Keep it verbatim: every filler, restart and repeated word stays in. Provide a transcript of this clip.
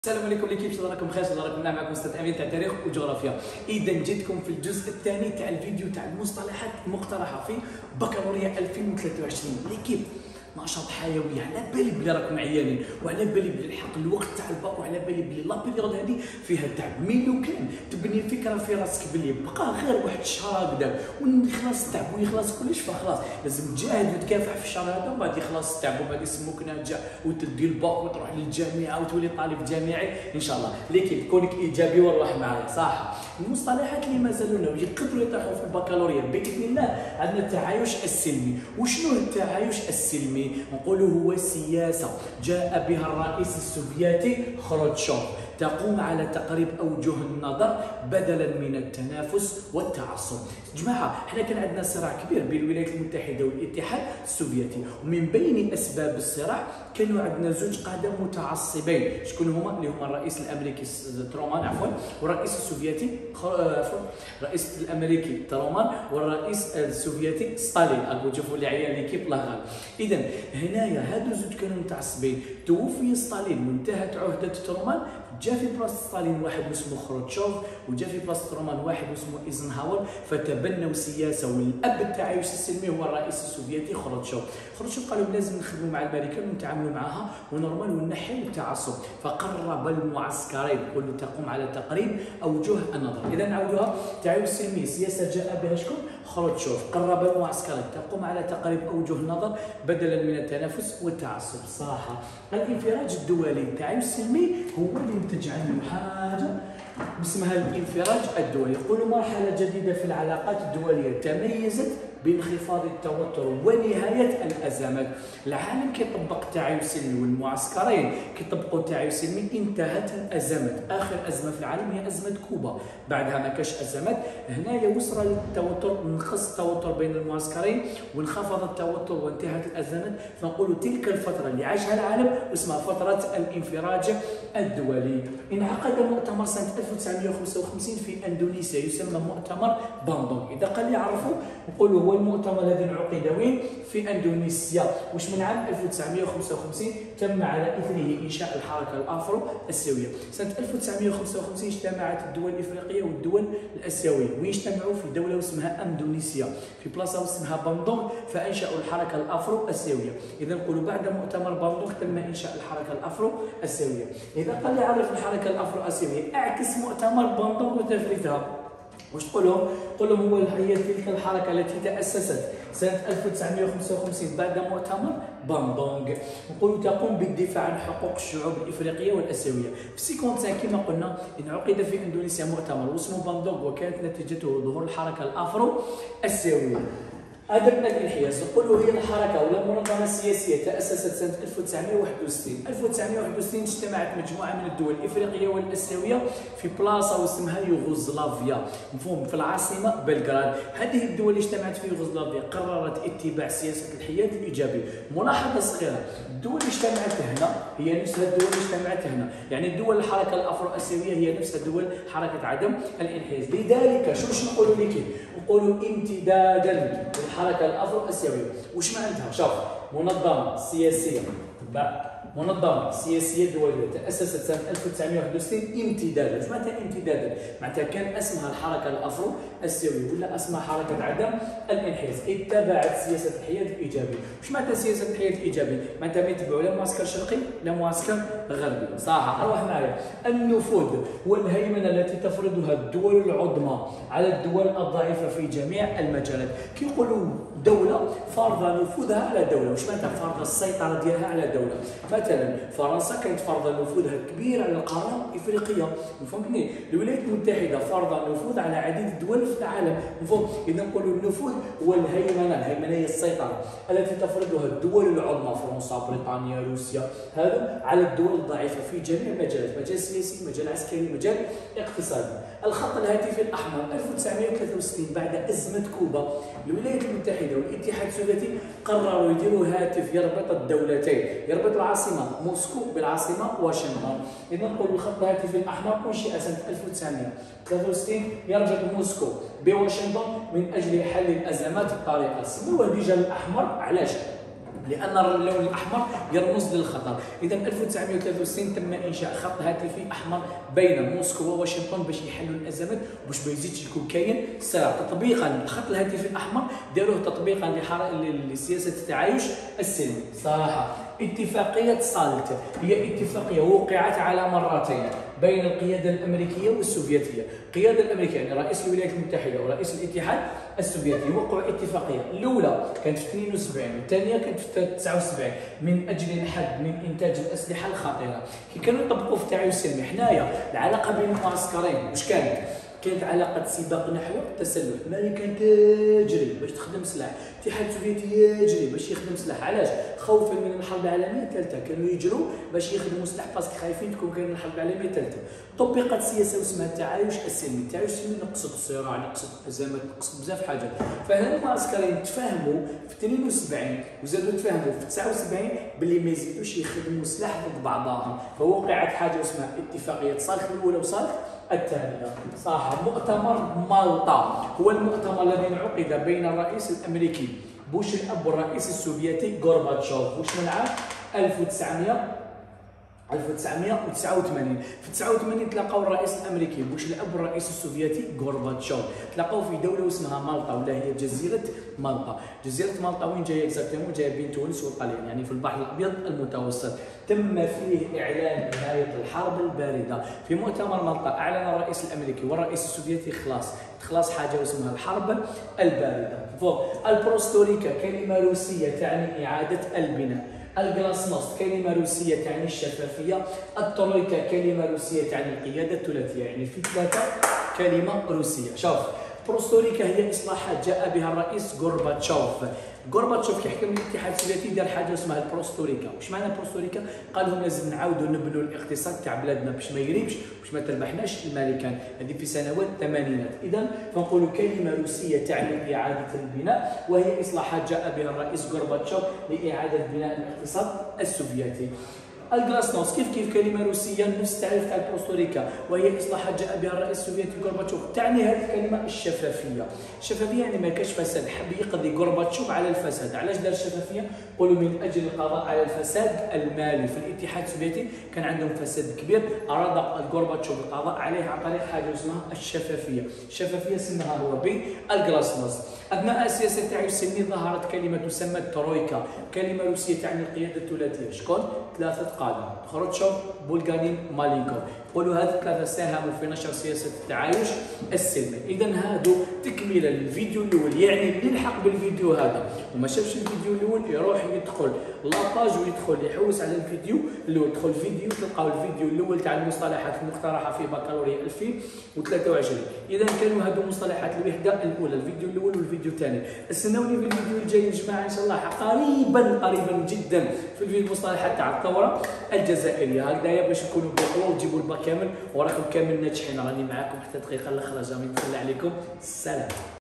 السلام عليكم ليكيب، ان شاء الله راكم بخير، ان شاء الله راكم معكم استاذ امين تاع تاريخ وجغرافيا. اذا جيتكم في الجزء الثاني تاع الفيديو تاع المصطلحات المقترحه في بكالوريا ألفين وثلاثة وعشرين. ليكيب نشاط حيوي، على بالي بلي راكم عيانين، وعلى بالي بلي الحق الوقت تاع الباك، وعلى بالي بلي لا بيريود هذه فيها تعب. مي لو كان تبني الفكره في راسك بلي بقى غير واحد الشهر هكذا ويخلص التعب ويخلص كلش، فخلاص لازم تجاهد وتكافح في الشهر هذا، ومن بعد يخلص التعب وبعد يسموك ناجح وتدي الباك وتروح للجامعه وتولي طالب جامعي ان شاء الله. لكن كونك ايجابي والروح معايا صح. المصطلحات اللي مازالوا يقدروا يطرحوا في البكالوريا باذن الله عندنا التعايش السلمي. وشنو التعايش السلمي؟ نقولوا هو سياسه جاء بها الرئيس السوفيتي خروتشوف، تقوم على تقريب اوجه النظر بدلا من التنافس والتعصب. جماعه حنا كان عندنا صراع كبير بين الولايات المتحده والاتحاد السوفيتي، ومن بين اسباب الصراع كانوا عندنا زوج قاده متعصبين. شكون هما؟ اللي هما الرئيس الامريكي ترومان عفوا والرئيس السوفيتي عفوا الرئيس الامريكي ترومان والرئيس السوفيتي ستالين. اكو تشوفوا اللي عيان ليكيب الله غالب. اذا هنايا هادو زوج كانوا متعصبين. توفي ستالين وانتهت عهده ترومان، جا في بلاصه ستالين واحد اسمه خروتشوف، وجا في بلاصه ترومان واحد اسمه ايزنهاور، فتبنوا سياسه، والاب التعايش السلمي هو الرئيس السوفيتي خروتشوف. خروتشوف قالوا لازم نخدموا مع الامريكان ونتعاملوا معها ونورمال ونحيوا التعصب، فقرب المعسكرين كل تقوم على تقريب اوجه النظر. اذا نعاودوها، التعايش السلمي سياسه جاء بها شكون؟ خروتشوف. قرب المعسكرين تقوم على تقريب اوجه النظر بدلا من التنافس والتعصب. صح. الانفراج الدولي، التعايش السلمي هو اللي ينتج عنه حاجه اسمها الانفراج الدولي. يقولوا مرحله جديده في العلاقات الدوليه تميزت بانخفاض التوتر ونهايه الازمات. العالم كيطبق التعايش السلمي والمعسكرين كيطبقوا التعايش السلمي، انتهت الازمات. اخر ازمه في العالم هي ازمه كوبا، بعدها ما كاش ازمات. هنايا وصل التوتر، نقص التوتر بين المعسكرين وانخفض التوتر وانتهت الازمات، فنقولوا تلك الفتره اللي عاشها العالم اسمها فتره الانفراج الدولي. انعقد مؤتمر سنه ألف وتسعمائة وخمسة وخمسين في اندونيسيا يسمى مؤتمر باندونغ. اذا قال لي عرفوا نقولوا هو المؤتمر الذي انعقد وين؟ في اندونيسيا. واش من عام ألف وتسعمائة وخمسة وخمسين تم على اثره انشاء الحركه الافرو اسيويه. سنه ألف وتسعمائة وخمسة وخمسين اجتمعت الدول الافريقيه والدول الاسيويه ويجتمعوا في دوله اسمها اندونيسيا في بلاصه اسمها باندونغ، فانشاوا الحركه الافرو اسيويه. اذا نقولوا بعد مؤتمر باندونغ تم انشاء الحركه الافرو اسيويه. اذا قال لي عرف الحركه الافرو اسيويه، اعكس مؤتمر باندونغ وتفريتها. واش تقول لهم؟ قول لهم هو هي تلك الحركه التي تاسست سنه ألف وتسعمائة وخمسة وخمسين بعد مؤتمر باندونغ. نقولوا تقوم بالدفاع عن حقوق الشعوب الافريقيه والاسيويه. في خمسين كما قلنا انعقد في اندونيسيا مؤتمر واسمه باندونغ، وكانت نتيجته ظهور الحركه الافرو اسيويه. أدبنا الانحياز نقولوا هي الحركه ولا المنظمه السياسيه تاسست سنه ألف وتسعمائة وواحد وستين. ألف وتسعمائة وواحد وستين اجتمعت مجموعه من الدول الافريقيه والاسيويه في بلاصه اسمها يوغوسلافيا، مفهوم، في العاصمه بلغراد. هذه الدول اللي اجتمعت في يوغوسلافيا قررت اتباع سياسه الحياد الايجابي. ملاحظه صغيره، الدول اللي اجتمعت هنا هي نفسها الدول اللي اجتمعت هنا، يعني الدول الحركه الافرو اسيويه هي نفسها دول حركه عدم الانحياز. لذلك شو نقولوا لك؟ نقولوا امتدادا الحركه الافرو اسيويه. واش معناتها؟ شوف، منظمه سياسيه منظمه سياسيه دوليه تاسست سنه ألف وتسعمائة وواحد وستين امتدادا. واش معناتها امتدادا؟ معناتها كان اسمها الحركه الافرو اسيويه ولا اسمها حركه عدم الانحياز، اتبعت سياسه الحياد الايجابي. واش معناتها سياسه الحياد الايجابي؟ معناتها ما يتبعوا لا معسكر شرقي لا معسكر غربي. صح. اروح معايا. النفوذ والهيمنه التي تفرضها الدول العظمى على الدول الضعيفه في جميع المجالات. كي يقولوا دوله فرض نفوذها على دوله، واش معناتها فرض السيطره ديالها على دوله؟ مثلا فرنسا كانت فرض نفوذها الكبير على القاره الافريقيه، فهمتني؟ الولايات المتحده فرض النفوذ على عديد الدول في العالم، مفهوم؟ اذا نقولوا النفوذ هو الهيمنه، الهيمنه هي السيطره التي تفرضها الدول العظمى فرنسا بريطانيا روسيا هذا على الدول الضعيفه في جميع المجالات، مجال سياسي مجال عسكري مجال اقتصادي. الخط الهاتفي الاحمر ألف وتسعمائة وثلاثة وستين بعد ازمه كوبا، الولايات المتحده والاتحاد السوفيتي قرروا يديروا هاتف يربط الدولتين، يربط العاصمه موسكو بالعاصمه واشنطن. اذا نقولوا الخط الهاتفي الاحمر انشئ سنه ألف وتسعمائة وثلاثة وستين يربط موسكو بواشنطن من اجل حل الازمات الطارئه. سموه ديجا الاحمر، علاش؟ لان اللون الاحمر يرمز للخطر. اذا ألف وتسعمائة وثلاثة وستين تم انشاء خط هاتفي احمر بين موسكو وواشنطن باش يحلوا الازمات وباش ما يزيدش يكون كاين صراع. تطبيقا الخط الهاتفي الاحمر داروه تطبيقا لسياسه التعايش السلمي. صراحه اتفاقيه سالت هي اتفاقيه وقعت على مرتين بين القياده الامريكيه والسوفيتيه. القياده الامريكيه يعني رئيس الولايات المتحده ورئيس الاتحاد السوفيتي وقعوا اتفاقيه، الاولى كانت في اثنين وسبعين والثانيه كانت في تسعة وسبعين من اجل الحد من انتاج الاسلحه الخطيره. كي كانوا يطبقوا في التعايش السلمي حنايا العلاقه بين المعسكرين واش كانت؟ كانت علاقه سباق نحو التسلح. الامريكان تجري باش تخدم سلاح، الاتحاد السوفيتي يجري باش يخدم سلاح. علاش؟ خوفا من الحرب العالميه الثالثه كانوا يجروا باش يخدموا سلاح باسكو خايفين تكون كاين الحرب العالميه الثالثه. طبقت سياسه اسمها التعايش السلمي. التعايش السلمي نقصد الصراع، نقصد الازمات، نقصد بزاف حاجات. فهنا المعسكرين تفاهموا في اثنين وسبعين وزادوا تفاهموا في تسعة وسبعين باللي ما يزيدوش يخدموا سلاح ضد بعضهم، فوقعت حاجه اسمها اتفاقيه صالح الاولى وصالح الثانية. صح. مؤتمر مالطا هو المؤتمر الذي انعقد بين الرئيس الامريكي بوش الاب والرئيس السوفيتي غورباتشوف. وش من عام ألف وتسعمائة ألف وتسعمائة وتسعة وثمانين. في تسعة وثمانين تلاقاو الرئيس الامريكي بوش الاب والرئيس السوفيتي غورباتشوف، تلاقاو في دوله اسمها مالطا ولا هي جزيره مالطا. جزيره مالطا وين جايه اكزاكتومون؟ جايه بين تونس والطليان يعني في البحر الابيض المتوسط. تم فيه اعلان نهايه الحرب البارده. في مؤتمر مالطا اعلن الرئيس الامريكي والرئيس السوفيتي خلاص خلاص حاجه اسمها الحرب البارده. فوق البروستوريكا كلمه روسيه تعني اعاده البناء. الجلاسنوست كلمة روسية تعني الشفافية. الترويكا كلمة روسية تعني القيادة الثلاثية، يعني في ثلاثة كلمة روسية. شوف بروستوريكا هي إصلاحات جاء بها الرئيس غورباتشوف. غورباتشوف كي حكم الاتحاد السوفيتي دار حاجه اسمها البروستوريكا. واش معنى البروستوريكا؟ قال لهم لازم نعاودوا نبنوا الاقتصاد تاع بلادنا باش ما يريبش باش ما تربحناش المالكان. هذه في سنوات الثمانينات. اذا فنقولوا كلمه روسيه تعني اعاده البناء، وهي اصلاحات جاء بها الرئيس غورباتشوف لاعاده بناء الاقتصاد السوفيتي. الجلاسنوست كيف كيف كلمه روسيه نفس التعريف تاع البروستوريكا، وهي اصلاحات جاء بها الرئيس السوفيتي غورباتشوف. تعني هذه الكلمه الشفافيه. الشفافيه يعني ما كاش فساد، حب يقضي غورباتشوف على الفساد. علاش دار الشفافيه؟ قولوا من اجل القضاء على الفساد المالي. في الاتحاد السوفيتي كان عندهم فساد كبير، اراد غورباتشوف القضاء عليه عن طريق حاجه اسمها الشفافيه. الشفافيه سماها هو بالجلاسنوست. اثناء سياسه التعايش السلمي ظهرت كلمه تسمى الترويكا، كلمه روسيه تعني القياده الثلاثيه. شكون؟ ثلاثه قاده، خروتشوف، بولغارين، مالينكوف. قولوا هذه الثلاثه ساهموا في نشر سياسه التعايش السلمي. اذا هادو تكمله للفيديو الاول، يعني اللي يلحق بالفيديو هذا وما شافش الفيديو الاول يروح يدخل لاباج ويدخل يحوس على الفيديو الاول. يدخل الفيديو تلقاو الفيديو الاول تاع المصطلحات المقترحه في بكالوريا ألفين وثلاثة وعشرين. اذا كانوا هادو مصطلحات الوحده الاولى، الفيديو الاول والفيديو الثاني. استناوني في الفيديو الجاي يا جماعه ان شاء الله قريبا قريبا جدا في الفيديو المصطلحات تاع الثوره الجزائريه. هكذايا باش تكونوا بقوه وتجيبوا الباك كامل وراكم كامل ناجحين. راني معاكم حتى دقيقه الاخرى، جامي نتخلى عليكم. سلام.